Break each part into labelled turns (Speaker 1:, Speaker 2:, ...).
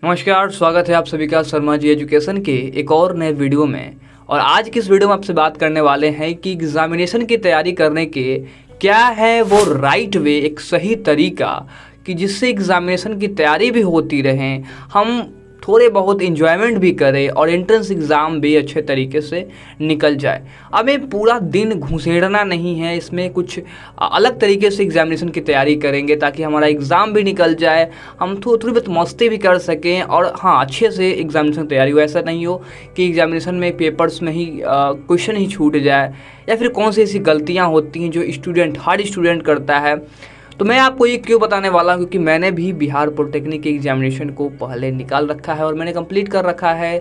Speaker 1: नमस्कार, स्वागत है आप सभी का शर्मा जी एजुकेशन के एक और नए वीडियो में। और आज की इस वीडियो में आपसे बात करने वाले हैं कि एग्जामिनेशन की तैयारी करने के क्या है वो राइट वे, एक सही तरीका कि जिससे एग्जामिनेशन की तैयारी भी होती रहे, हम थोड़े बहुत इन्जॉयमेंट भी करें और एंट्रेंस एग्ज़ाम भी अच्छे तरीके से निकल जाए। हमें पूरा दिन घुसेड़ना नहीं है, इसमें कुछ अलग तरीके से एग्जामिनेशन की तैयारी करेंगे ताकि हमारा एग्ज़ाम भी निकल जाए, हम थोड़ी बहुत मस्ती भी कर सकें और हाँ अच्छे से एग्जामिनेशन तैयारी हो। ऐसा नहीं हो कि एग्जामिनेशन में पेपर्स में ही क्वेश्चन ही छूट जाए या फिर कौन सी ऐसी गलतियाँ होती हैं जो हर स्टूडेंट करता है। तो मैं आपको ये क्यों बताने वाला हूँ, क्योंकि मैंने भी बिहार पॉलिटेक्निक के एग्जामिनेशन को पहले निकाल रखा है और मैंने कंप्लीट कर रखा है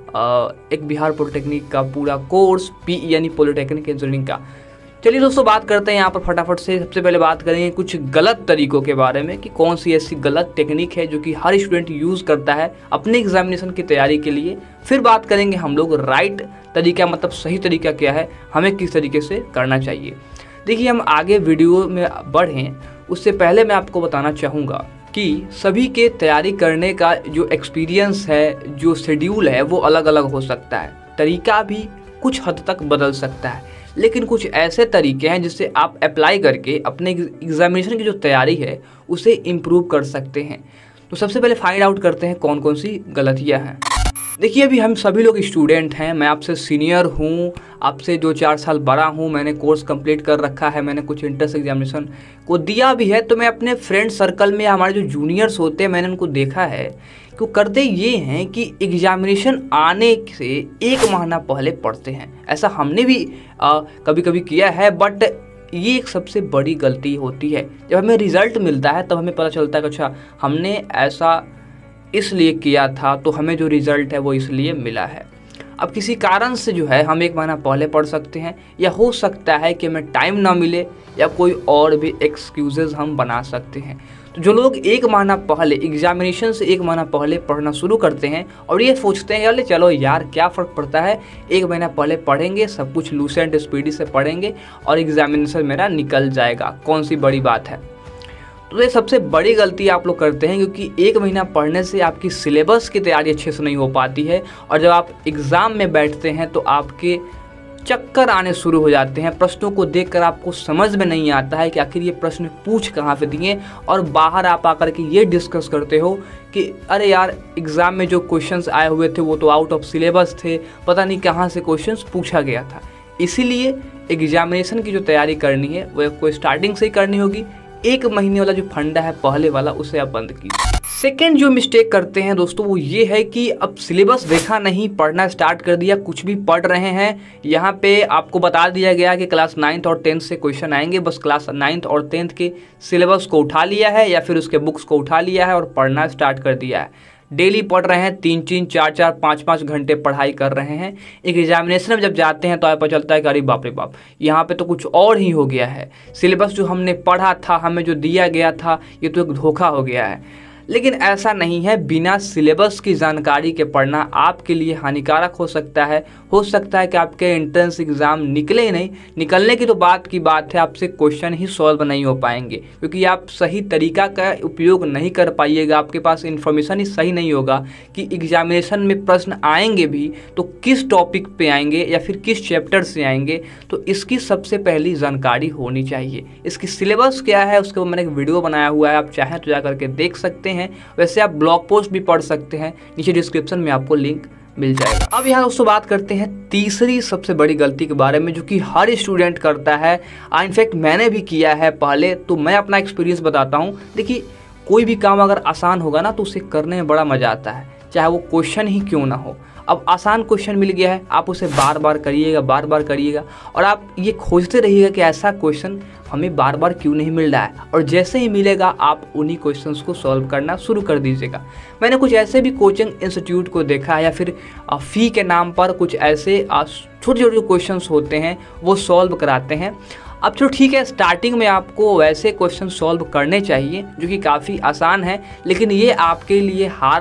Speaker 1: एक बिहार पॉलिटेक्निक का पूरा कोर्स पीई यानी पॉलिटेक्निक इंजीनियरिंग का। चलिए दोस्तों, बात करते हैं यहाँ पर फटाफट से। सबसे पहले बात करेंगे कुछ गलत तरीकों के बारे में कि कौन सी ऐसी गलत टेक्निक है जो कि हर स्टूडेंट यूज़ करता है अपने एग्जामिनेशन की तैयारी के लिए। फिर बात करेंगे हम लोग राइट तरीका, मतलब सही तरीका क्या है, हमें किस तरीके से करना चाहिए। देखिए, हम आगे वीडियो में बढ़ें उससे पहले मैं आपको बताना चाहूँगा कि सभी के तैयारी करने का जो एक्सपीरियंस है, जो शेड्यूल है, वो अलग अलग हो सकता है। तरीका भी कुछ हद तक बदल सकता है, लेकिन कुछ ऐसे तरीके हैं जिससे आप अप्लाई करके अपने एग्जामिनेशन की जो तैयारी है उसे इम्प्रूव कर सकते हैं। तो सबसे पहले फाइंड आउट करते हैं कौन कौन सी गलतियाँ हैं। देखिए, अभी हम सभी लोग स्टूडेंट हैं, मैं आपसे सीनियर हूँ, आपसे 2-4 साल बड़ा हूँ, मैंने कोर्स कंप्लीट कर रखा है, मैंने कुछ इंट्रेंस एग्जामिनेशन को दिया भी है। तो मैं अपने फ्रेंड सर्कल में हमारे जो जूनियर्स होते हैं मैंने उनको देखा है कि वो करते ये हैं कि एग्जामिनेशन आने से 1 महीना पहले पढ़ते हैं। ऐसा हमने भी कभी कभी किया है, बट ये एक सबसे बड़ी गलती होती है। जब हमें रिज़ल्ट मिलता है तब हमें पता चलता है कि अच्छा हमने ऐसा इसलिए किया था, तो हमें जो रिज़ल्ट है वो इसलिए मिला है। अब किसी कारण से जो है हम 1 महीना पहले पढ़ सकते हैं, या हो सकता है कि हमें टाइम ना मिले, या कोई और भी एक्सक्यूज़ेस हम बना सकते हैं। तो जो लोग 1 महीना पहले एग्जामिनेशन से 1 महीना पहले पढ़ना शुरू करते हैं और ये सोचते हैं यार चलो यार क्या फ़र्क पड़ता है, 1 महीना पहले पढ़ेंगे, सब कुछ लूसेंट स्पीडी से पढ़ेंगे और एग्जामिनेशन मेरा निकल जाएगा, कौन सी बड़ी बात है। तो ये सबसे बड़ी गलती आप लोग करते हैं, क्योंकि 1 महीना पढ़ने से आपकी सिलेबस की तैयारी अच्छे से नहीं हो पाती है और जब आप एग्ज़ाम में बैठते हैं तो आपके चक्कर आने शुरू हो जाते हैं। प्रश्नों को देखकर आपको समझ में नहीं आता है कि आखिर ये प्रश्न पूछ कहाँ से दिए, और बाहर आप आकर के ये डिस्कस करते हो कि अरे यार एग्ज़ाम में जो क्वेश्चंस आए हुए थे वो तो आउट ऑफ सिलेबस थे, पता नहीं कहाँ से क्वेश्चंस पूछा गया था। इसीलिए एग्जामिनेशन की जो तैयारी करनी है वो आपको स्टार्टिंग से ही करनी होगी। 1 महीने वाला जो फंडा है पहले वाला, उसे आप बंद कीजिए। सेकेंड जो मिस्टेक करते हैं दोस्तों वो ये है कि अब सिलेबस देखा नहीं, पढ़ना स्टार्ट कर दिया, कुछ भी पढ़ रहे हैं। यहाँ पे आपको बता दिया गया कि क्लास 9th और 10th से क्वेश्चन आएंगे, बस क्लास 9th और 10th के सिलेबस को उठा लिया है या फिर उसके बुक्स को उठा लिया है और पढ़ना स्टार्ट कर दिया है। डेली पढ़ रहे हैं, 3-3, 4-4, 5-5 घंटे पढ़ाई कर रहे हैं। एक एग्जामिनेशन में जब जाते हैं तो आपको पता चलता है कि अरे बाप रे बाप, यहाँ पे तो कुछ और ही हो गया है, सिलेबस जो हमने पढ़ा था, हमें जो दिया गया था, ये तो एक धोखा हो गया है। लेकिन ऐसा नहीं है, बिना सिलेबस की जानकारी के पढ़ना आपके लिए हानिकारक हो सकता है। हो सकता है कि आपके एंट्रेंस एग्ज़ाम निकले ही नहीं, निकलने की तो बात की बात है, आपसे क्वेश्चन ही सॉल्व नहीं हो पाएंगे क्योंकि आप सही तरीका का उपयोग नहीं कर पाइएगा। आपके पास इन्फॉर्मेशन ही सही नहीं होगा कि एग्जामिनेशन में प्रश्न आएंगे भी तो किस टॉपिक पे आएंगे या फिर किस चैप्टर से आएंगे। तो इसकी सबसे पहली जानकारी होनी चाहिए। इसकी सिलेबस क्या है उसके ऊपर मैंने एक वीडियो बनाया हुआ है, आप चाहें तो जा करके देख सकते हैं। वैसे आप ब्लॉग पोस्ट भी पढ़ सकते हैं, नीचे डिस्क्रिप्शन में आपको लिंक मिल जाएगा। अब यहाँ दोस्तों बात करते हैं तीसरी सबसे बड़ी गलती के बारे में जो कि हर स्टूडेंट करता है। इनफैक्ट मैंने भी किया है पहले, तो मैं अपना एक्सपीरियंस बताता हूँ। देखिए, कोई भी काम अगर आसान होगा ना तो उसे करने में बड़ा मज़ा आता है, चाहे वो क्वेश्चन ही क्यों ना हो। अब आसान क्वेश्चन मिल गया है, आप उसे बार बार करिएगा और आप ये खोजते रहिएगा कि ऐसा क्वेश्चन हमें बार बार क्यों नहीं मिल रहा है, और जैसे ही मिलेगा आप उन्हीं क्वेश्चंस को सॉल्व करना शुरू कर दीजिएगा। मैंने कुछ ऐसे भी कोचिंग इंस्टीट्यूट को देखा है या फिर फ़ी के नाम पर कुछ ऐसे छोटे छोटे क्वेश्चंस होते हैं वो सॉल्व कराते हैं। अब तो ठीक है, स्टार्टिंग में आपको वैसे क्वेश्चन सॉल्व करने चाहिए जो कि काफ़ी आसान है, लेकिन ये आपके लिए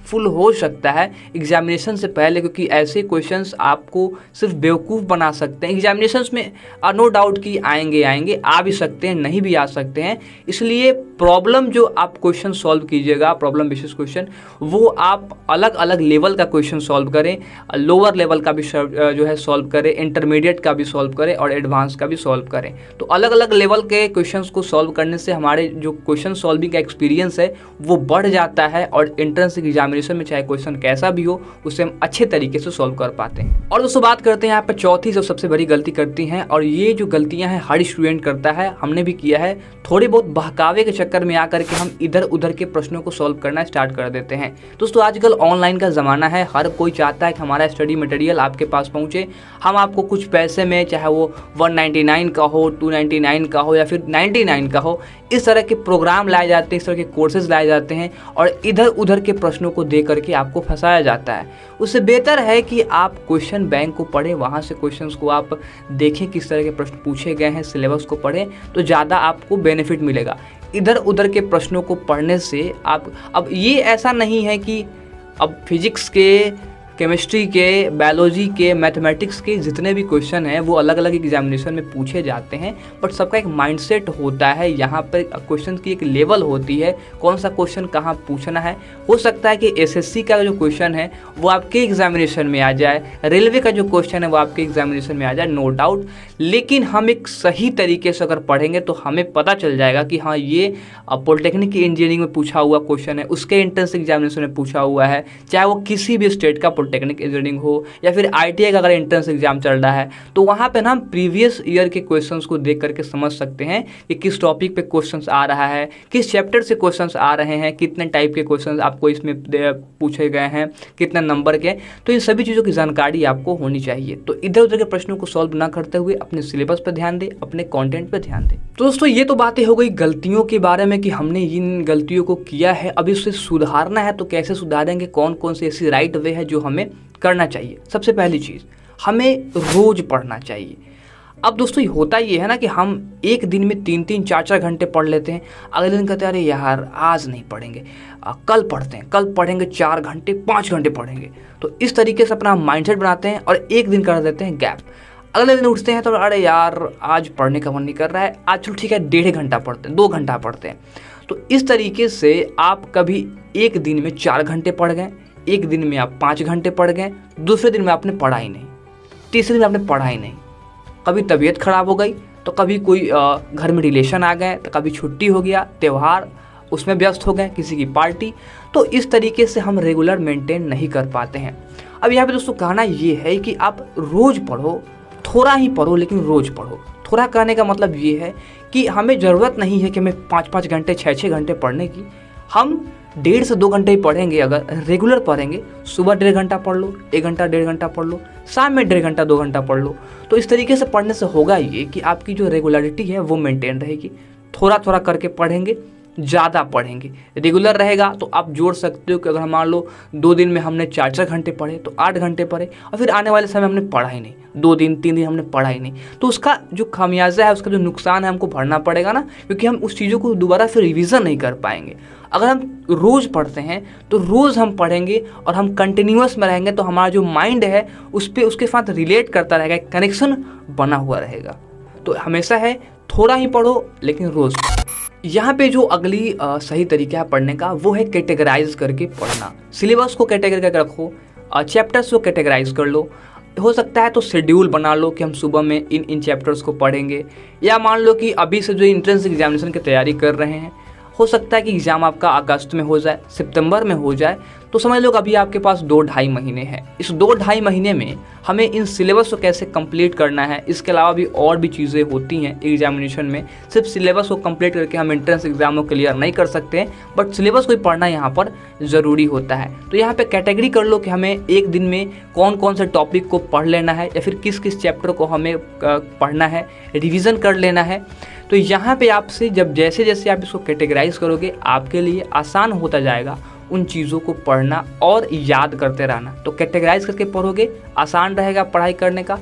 Speaker 1: फुल हो सकता है एग्जामिनेशन से पहले, क्योंकि ऐसे क्वेश्चंस आपको सिर्फ बेवकूफ़ बना सकते हैं। एग्जामिनेशंस में नो डाउट कि आएंगे, आ भी सकते हैं, नहीं भी आ सकते हैं। इसलिए प्रॉब्लम जो आप क्वेश्चन सॉल्व कीजिएगा, प्रॉब्लम बेसिस क्वेश्चन, वो आप अलग अलग लेवल का क्वेश्चन सॉल्व करें, लोअर लेवल का भी जो है सॉल्व करें, इंटरमीडिएट का भी सॉल्व करें और एडवांस का भी सॉल्व करें। तो अलग अलग लेवल के क्वेश्चंस को सॉल्व करने से हमारे जो क्वेश्चन सॉल्विंग का एक्सपीरियंस है वो बढ़ जाता है और एंट्रेंस एग्जामिनेशन में चाहे क्वेश्चन कैसा भी हो उसे हम अच्छे तरीके से सॉल्व कर पाते हैं। और दोस्तों बात करते हैं यहाँ पर चौथी जो सबसे बड़ी गलती करती हैं, और ये जो गलतियाँ हैं हर स्टूडेंट करता है, हमने भी किया है, थोड़ी बहुत बहकावे के चक्कर में आकर के हम इधर उधर के प्रश्नों को सॉल्व करना स्टार्ट कर देते हैं। दोस्तों आजकल ऑनलाइन का ज़माना है, हर कोई चाहता है कि हमारा स्टडी मटेरियल आपके पास पहुँचे, हम आपको कुछ पैसे में, चाहे वो 199 का हो, 299 का हो या फिर 99 का हो, इस तरह के प्रोग्राम लाए जाते हैं, इस तरह के कोर्सेज लाए जाते हैं और इधर उधर के प्रश्नों को दे करके आपको फंसाया जाता है। उससे बेहतर है कि आप क्वेश्चन बैंक को पढ़ें, वहाँ से क्वेश्चंस को आप देखें किस तरह के प्रश्न पूछे गए हैं, सिलेबस को पढ़ें, तो ज़्यादा आपको बेनिफिट मिलेगा। इधर उधर के प्रश्नों को पढ़ने से आप, अब ये ऐसा नहीं है कि अब फिजिक्स के, केमिस्ट्री के, बायोलॉजी के, मैथमेटिक्स के जितने भी क्वेश्चन हैं वो अलग अलग एग्जामिनेशन में पूछे जाते हैं, बट सबका एक माइंडसेट होता है। यहाँ पर क्वेश्चन की एक लेवल होती है, कौन सा क्वेश्चन कहाँ पूछना है। हो सकता है कि एसएससी का जो क्वेश्चन है वो आपके एग्जामिनेशन में आ जाए, रेलवे का जो क्वेश्चन है वो आपके एग्जामिनेशन में आ जाए, नो डाउट, लेकिन हम एक सही तरीके से अगर पढ़ेंगे तो हमें पता चल जाएगा कि हाँ ये पॉलिटेक्निक की इंजीनियरिंग में पूछा हुआ क्वेश्चन है, उसके एंट्रेंस एग्जामिनेशन में पूछा हुआ है, चाहे वो किसी भी स्टेट का टेक्निक इंजीनियरिंग हो या फिर आईटीआई का अगर एंट्रेंस एग्जाम चल रहा है, तो वहाँ पे ना हम प्रीवियस ईयर के क्वेश्चंस को देख करके समझ सकते हैं कि किस टॉपिक पे क्वेश्चंस आ रहा है, किस चैप्टर से क्वेश्चंस आ रहे हैं, कितने टाइप के क्वेश्चंस आपको इसमें पूछे गए हैं, कितने नंबर के। तो इन सभी चीज़ों की जानकारी आपको होनी चाहिए। तो इधर उधर के प्रश्नों को सॉल्व ना करते हुए अपने सिलेबस पर ध्यान दें, अपने कॉन्टेंट पर ध्यान दें। तो दोस्तों ये तो बातें हो गई गलतियों के बारे में कि हमने इन गलतियों को किया है, अब इसे सुधारना है तो कैसे सुधारेंगे, कौन कौन से ऐसी राइट वे है जो हमें करना चाहिए। सबसे पहली चीज़, हमें रोज पढ़ना चाहिए। अब दोस्तों होता ये है ना कि हम एक दिन में 3-3, 4-4 घंटे पढ़ लेते हैं, अगले दिन कहते हैं अरे यार आज नहीं पढ़ेंगे, कल पढ़ते हैं, कल पढ़ेंगे 4 घंटे 5 घंटे पढ़ेंगे। तो इस तरीके से अपना माइंडसेट बनाते हैं और एक दिन कर देते हैं गैप। अगले दिन उठते हैं तो अरे यार आज पढ़ने का मन नहीं कर रहा है, आज चलो ठीक है 1.5 घंटा पढ़ते हैं, 2 घंटा पढ़ते हैं। तो इस तरीके से आप कभी एक दिन में 4 घंटे पढ़ गए, एक दिन में आप 5 घंटे पढ़ गए, दूसरे दिन में आपने पढ़ा ही नहीं, तीसरे दिन में आपने पढ़ा ही नहीं। कभी तबीयत खराब हो गई, तो कभी कोई घर में रिलेशन आ गए, तो कभी छुट्टी हो गया, त्यौहार, उसमें व्यस्त हो गए, किसी की पार्टी। तो इस तरीके से हम रेगुलर मेंटेन नहीं कर पाते हैं। अब यहाँ पे दोस्तों कहना ये है कि आप रोज़ पढ़ो, थोड़ा ही पढ़ो लेकिन रोज़ पढ़ो। थोड़ा कहने का मतलब ये है कि हमें ज़रूरत नहीं है कि हमें 5-5 घंटे 6-6 घंटे पढ़ने की। हम 1.5 से 2 घंटे ही पढ़ेंगे, अगर रेगुलर पढ़ेंगे, सुबह 1.5 घंटा पढ़ लो, 1 घंटा 1.5 घंटा पढ़ लो, शाम में 1.5 घंटा 2 घंटा पढ़ लो। तो इस तरीके से पढ़ने से होगा ये कि आपकी जो रेगुलरिटी है वो मेंटेन रहेगी। थोड़ा थोड़ा करके पढ़ेंगे, ज़्यादा पढ़ेंगे, रेगुलर रहेगा तो आप जोड़ सकते हो कि अगर मान लो 2 दिन में हमने 4-4 घंटे पढ़े तो 8 घंटे पढ़े, और फिर आने वाले समय हमने पढ़ा ही नहीं, 2 दिन 3 दिन हमने पढ़ा ही नहीं, तो उसका जो खामियाजा है, उसका जो नुकसान है हमको भरना पड़ेगा ना, क्योंकि हम उस चीज़ों को दोबारा फिर रिवीजन नहीं कर पाएंगे। अगर हम रोज़ पढ़ते हैं तो रोज़ हम पढ़ेंगे और हम कंटिन्यूअस में रहेंगे तो हमारा जो माइंड है उस पर उसके साथ रिलेट करता रहेगा, कनेक्शन बना हुआ रहेगा। तो हमेशा है थोड़ा ही पढ़ो लेकिन रोज़। यहाँ पे जो अगली सही तरीका है पढ़ने का वो है कैटेगराइज करके पढ़ना। सिलेबस को कैटेगरी करके रखो, चैप्टर्स को कैटेगराइज कर लो। हो सकता है तो शेड्यूल बना लो कि हम सुबह में इन चैप्टर्स को पढ़ेंगे, या मान लो कि अभी से जो एंट्रेंस एग्जामिनेशन की तैयारी कर रहे हैं, हो सकता है कि एग्ज़ाम आपका अगस्त में हो जाए, सितंबर में हो जाए, तो समझ लो कि अभी आपके पास 2-2.5 महीने हैं। इस 2-2.5 महीने में हमें इन सिलेबस को कैसे कंप्लीट करना है, इसके अलावा भी और भी चीज़ें होती हैं एग्जामिनेशन में। सिर्फ सिलेबस को कंप्लीट करके हम एंट्रेंस एग्जाम को क्लियर नहीं कर सकते हैं, बट सिलेबस को ही पढ़ना यहाँ पर ज़रूरी होता है। तो यहाँ पर कैटेगरी कर लो कि हमें एक दिन में कौन कौन से टॉपिक को पढ़ लेना है, या फिर किस किस चैप्टर को हमें पढ़ना है, रिविज़न कर लेना है। तो यहाँ पे आपसे जब जैसे जैसे आप इसको कैटेगराइज करोगे, आपके लिए आसान होता जाएगा उन चीज़ों को पढ़ना और याद करते रहना। तो कैटेगराइज करके पढ़ोगे, आसान रहेगा पढ़ाई करने का।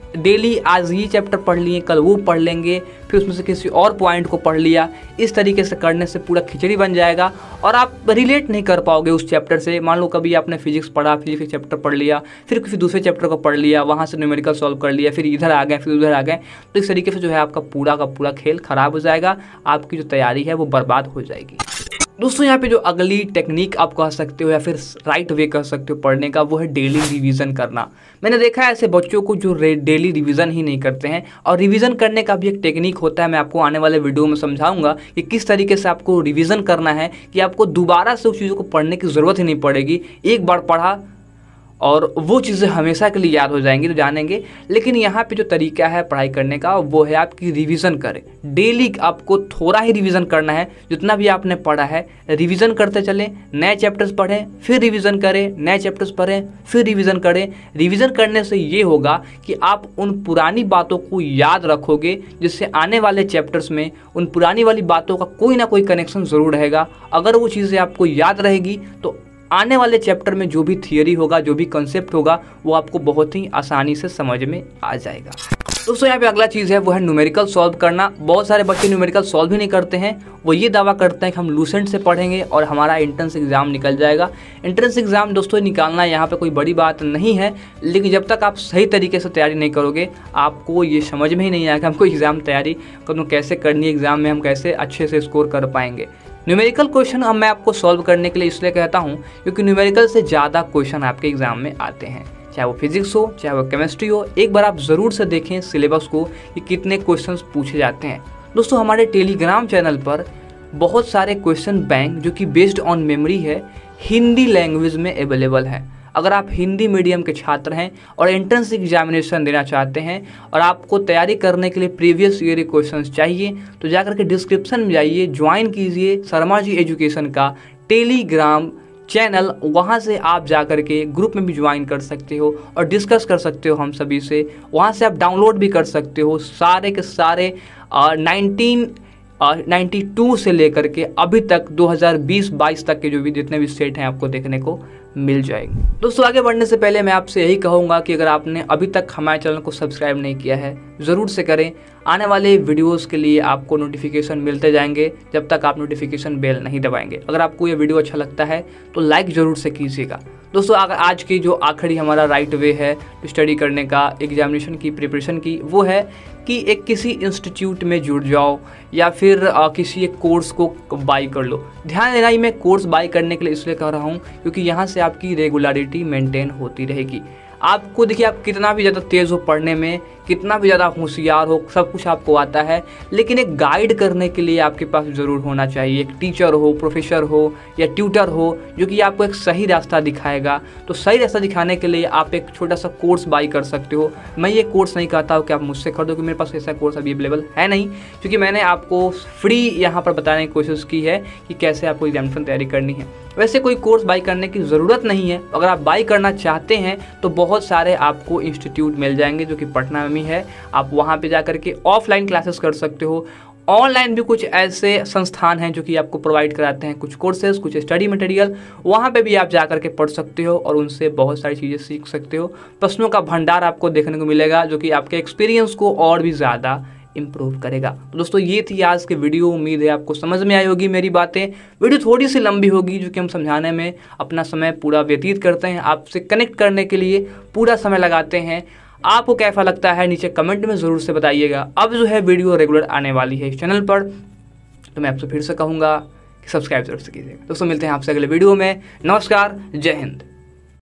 Speaker 1: डेली आज ये चैप्टर पढ़ लिए, कल वो पढ़ लेंगे, फिर उसमें से किसी और पॉइंट को पढ़ लिया। इस तरीके से करने से पूरा खिचड़ी बन जाएगा और आप रिलेट नहीं कर पाओगे उस चैप्टर से। मान लो कभी आपने फिजिक्स पढ़ा, फिजिक्स का चैप्टर पढ़ लिया, फिर किसी दूसरे चैप्टर को पढ़ लिया, वहाँ से न्यूमेरिकल सॉल्व कर लिया, फिर इधर आ गए, फिर उधर आ गए, तो इस तरीके से जो है आपका पूरा का पूरा खेल खराब हो जाएगा, आपकी जो तैयारी है वो बर्बाद हो जाएगी। दोस्तों यहाँ पे जो अगली टेक्निक आप कह सकते हो या फिर राइट वे कह सकते हो पढ़ने का, वो है डेली रिवीजन करना। मैंने देखा है ऐसे बच्चों को जो डेली रिवीजन ही नहीं करते हैं, और रिवीजन करने का भी एक टेक्निक होता है। मैं आपको आने वाले वीडियो में समझाऊंगा कि किस तरीके से आपको रिवीजन करना है कि आपको दोबारा से उस चीज़ों को पढ़ने की ज़रूरत ही नहीं पड़ेगी। एक बार पढ़ा और वो चीज़ें हमेशा के लिए याद हो जाएंगी, तो जानेंगे। लेकिन यहाँ पे जो तरीका है पढ़ाई करने का, वो है आपकी रिवीजन करें। डेली आपको थोड़ा ही रिवीजन करना है, जितना भी आपने पढ़ा है रिवीजन करते चलें। नए चैप्टर्स पढ़ें, फिर रिवीजन करें, नए चैप्टर्स पढ़ें, फिर रिवीजन करें। रिवीजन करने से ये होगा कि आप उन पुरानी बातों को याद रखोगे, जिससे आने वाले चैप्टर्स में उन पुरानी वाली बातों का कोई ना कोई कनेक्शन ज़रूर रहेगा। अगर वो चीज़ें आपको याद रहेगी तो आने वाले चैप्टर में जो भी थियरी होगा, जो भी कंसेप्ट होगा, वो आपको बहुत ही आसानी से समझ में आ जाएगा। दोस्तों यहाँ पे अगला चीज़ है वो है न्यूमेरिकल सॉल्व करना। बहुत सारे बच्चे न्यूमेरिकल सॉल्व ही नहीं करते हैं। वो ये दावा करते हैं कि हम लूसेंट से पढ़ेंगे और हमारा एंट्रेंस एग्जाम निकल जाएगा। एंट्रेंस एग्जाम दोस्तों निकालना यहाँ पे कोई बड़ी बात नहीं है, लेकिन जब तक आप सही तरीके से तैयारी नहीं करोगे, आपको ये समझ में ही नहीं आएगा हमको एग्ज़ाम तैयारी कैसे करनी है, एग्ज़ाम में हम कैसे अच्छे से स्कोर कर पाएंगे। न्यूमेरिकल क्वेश्चन अब मैं आपको सॉल्व करने के लिए इसलिए कहता हूँ क्योंकि न्यूमेरिकल से ज़्यादा क्वेश्चन आपके एग्जाम में आते हैं, चाहे वो फिजिक्स हो, चाहे वो केमिस्ट्री हो। एक बार आप ज़रूर से देखें सिलेबस को कि कितने क्वेश्चंस पूछे जाते हैं। दोस्तों हमारे टेलीग्राम चैनल पर बहुत सारे क्वेश्चन बैंक जो कि बेस्ड ऑन मेमोरी है, हिंदी लैंग्वेज में अवेलेबल है। अगर आप हिंदी मीडियम के छात्र हैं और एंट्रेंस एग्जामिनेशन देना चाहते हैं और आपको तैयारी करने के लिए प्रीवियस ईयर के क्वेश्चंस चाहिए, तो जाकर के डिस्क्रिप्शन में जाइए, ज्वाइन कीजिए शर्मा जी एजुकेशन का टेलीग्राम चैनल। वहाँ से आप जाकर के ग्रुप में भी ज्वाइन कर सकते हो और डिस्कस कर सकते हो हम सभी से। वहाँ से आप डाउनलोड भी कर सकते हो सारे के सारे 1992 से लेकर के अभी तक 2020-22 तक के जो भी जितने भी सेट हैं आपको देखने को मिल जाएंगे। दोस्तों आगे बढ़ने से पहले मैं आपसे यही कहूँगा कि अगर आपने अभी तक हमारे चैनल को सब्सक्राइब नहीं किया है, ज़रूर से करें। आने वाले वीडियोस के लिए आपको नोटिफिकेशन मिलते जाएंगे जब तक आप नोटिफिकेशन बेल नहीं दबाएंगे। अगर आपको ये वीडियो अच्छा लगता है तो लाइक ज़रूर से कीजिएगा। दोस्तों अगर आज की जो आखिरी हमारा राइट वे है स्टडी करने का, एग्जामिनेशन की प्रिपरेशन की, वो है कि एक किसी इंस्टीट्यूट में जुड़ जाओ या फिर किसी एक कोर्स को बाई कर लो। ध्यान देना, ही मैं कोर्स बाई करने के लिए इसलिए कह रहा हूँ क्योंकि यहाँ से आपकी रेगुलरिटी मेंटेन होती रहेगी। आपको देखिए, आप कितना भी ज़्यादा तेज़ हो पढ़ने में, कितना भी ज़्यादा होशियार हो, सब कुछ आपको आता है, लेकिन एक गाइड करने के लिए आपके पास ज़रूर होना चाहिए। एक टीचर हो, प्रोफेसर हो या ट्यूटर हो जो कि आपको एक सही रास्ता दिखाएगा। तो सही रास्ता दिखाने के लिए आप एक छोटा सा कोर्स बाई कर सकते हो। मैं ये कोर्स नहीं कहता हूँ कि आप मुझसे खरीदो, कि मेरे पास ऐसा कोर्स अभी अवेलेबल है नहीं, क्योंकि मैंने आपको फ्री यहाँ पर बताने की कोशिश की है कि कैसे आपको एग्जामिनेशन तैयारी करनी है। वैसे कोई कोर्स बाई करने की ज़रूरत नहीं है। अगर आप बाई करना चाहते हैं तो बहुत सारे आपको इंस्टीट्यूट मिल जाएंगे जो कि पटना में है। आप वहाँ पे जाकर के ऑफलाइन क्लासेस कर सकते हो। ऑनलाइन भी कुछ ऐसे संस्थान हैं जो कि आपको प्रोवाइड कराते हैं कुछ कोर्सेज, कुछ स्टडी मटेरियल। वहाँ पे भी आप जाकर के पढ़ सकते हो और उनसे बहुत सारी चीज़ें सीख सकते हो। प्रश्नों का भंडार आपको देखने को मिलेगा जो कि आपके एक्सपीरियंस को और भी ज़्यादा इम्प्रूव करेगा। तो दोस्तों ये थी आज की वीडियो। उम्मीद है आपको समझ में आई होगी मेरी बातें। वीडियो थोड़ी सी लंबी होगी जो कि हम समझाने में अपना समय पूरा व्यतीत करते हैं, आपसे कनेक्ट करने के लिए पूरा समय लगाते हैं। आपको कैसा लगता है नीचे कमेंट में ज़रूर से बताइएगा। अब जो है वीडियो रेगुलर आने वाली है इस चैनल पर, तो मैं आपसे फिर से कहूँगा कि सब्सक्राइब जरूर से कीजिएगा। दोस्तों मिलते हैं आपसे अगले वीडियो में। नमस्कार, जय हिंद।